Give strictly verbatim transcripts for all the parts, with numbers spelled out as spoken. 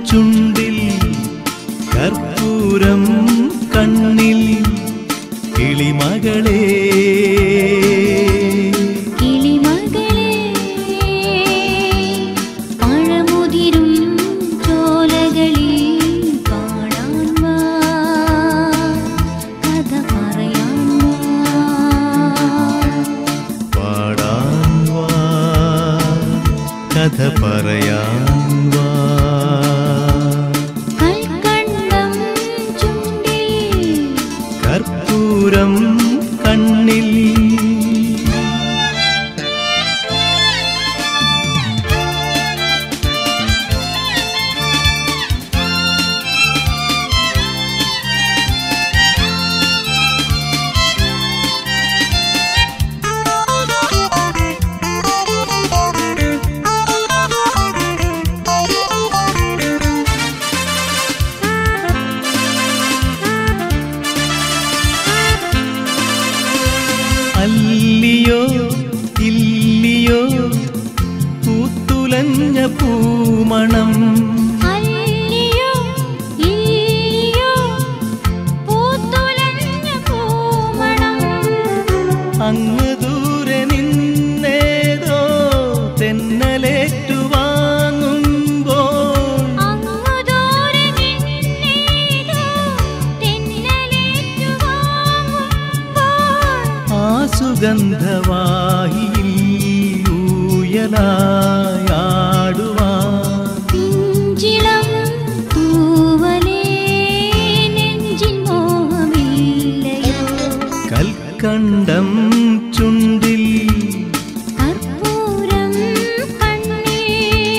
ചുണ്ടിൽ കർപ്പൂരം കണ്ണിൽ കിളിമകളേ കിളിമകളേ പഴമുതിരും ചോലകളിൽ പാടാൻ വാ കഥ പറയാൻ പാടാൻ വാ കഥ പറയാൻ വാ കൽക്കണ്ടം ചുണ്ടിൽ കർപ്പൂരം കണ്ണിൽ അല്ലിയോ ഇല്ലിയോ പൂത്തുലഞ്ഞ പൂമണം അല്ലിയോ ഇല്ലിയോ പൂത്തുലഞ്ഞ പൂമണം അങ്ങ് ദൂരെ നിന്നേതോ തെന്നലേറ്റു വാങ്ങുമ്പോൾ അങ്ങു ദൂരെ നിന്നേതോ തെന്നലേറ്റു വാങ്ങുമ്പോൾ ആ സുഗന്ധവാഹിയിൽ ഊയലായാടുവാൻ പിഞ്ചിളം തൂവലേ നെഞ്ചിൽ മോഹമില്ലയോ കൽക്കണ്ടം ചുണ്ടിൽ കർപ്പൂരം കണ്ണിൽ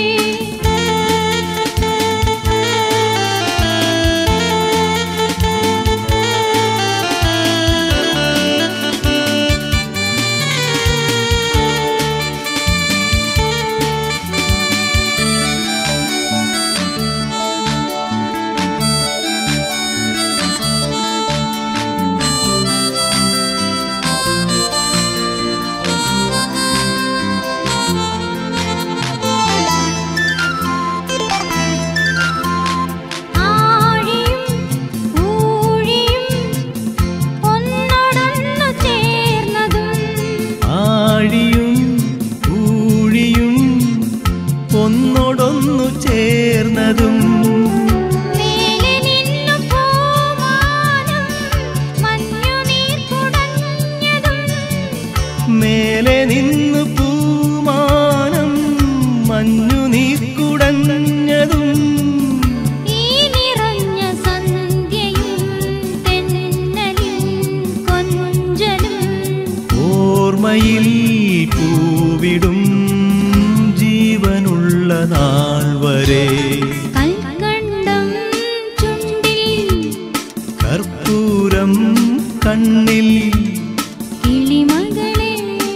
ആഴിയും ഊഴിയും ഒന്നോടൊന്നു ചേർന്നതും ആഴിയും ഊഴിയും ഒന്നോടൊന്നു ചേർന്നതും മേലെ നിന്നു പൂമാനം മഞ്ഞുനീർ കുടഞ്ഞതും മേലെ നിന്ന് പൂമാനം മഞ്ഞു നീക്കുടഞ്ഞതും ഈ നിറഞ്ഞ സന്ധ്യയും തെന്നലിൻ കൊഞ്ചലും ഓർമ്മയിൽ പൂവിടും ജീവനുള്ള നാൾ വരെ കൽക്കണ്ടം ചുണ്ടിൽ കർപ്പൂരം കണ്ണിൽ കിളിമകളേ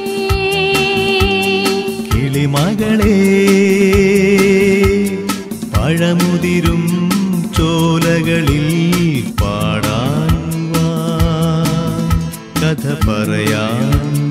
കിളിമകളേ പഴമുതിരും ചോലകളിൽ പാടാൻ വാ കഥ പറയാൻ